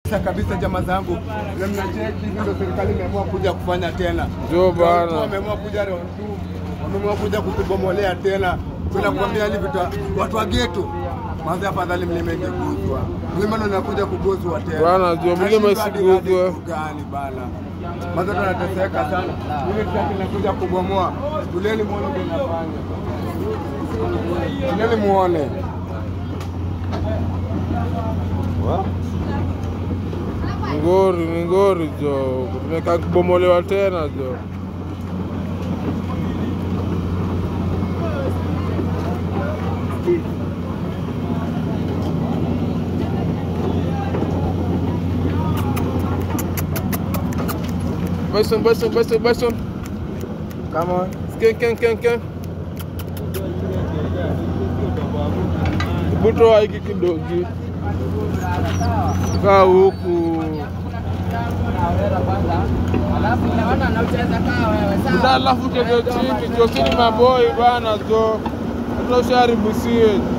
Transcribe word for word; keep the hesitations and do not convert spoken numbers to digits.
Sasa kabisa jamaa zangu, na mnacheki ndio serikali imeamua kuja kufanya tena. Ndio bana. Wameamua kuja round two. Wameamua kuja kutubomolea tena. Bila kuambia hivi vitu watu wa ghetto. Kwanza afadhali mlima ingeguzwa. Mlima ndio unakuja kuguzwa tena. Bana, ndio mlima isiguzwe. Gani bana. Maana tunateseka sana. Mimi tutaki nakuja kubomoa. Tuleni muone ndio nafanya. Tuleni muone. Wa? Ngori, ni ngori jo. Tumeka kubomolewa tena jo. Bison, bison, bison, bison. Come on. Ken, ken, ken, ken. Buto haiki kidogi. Kaa huku. Alafu kege chini, josini maboi bana jo. Tunaosharibu siye.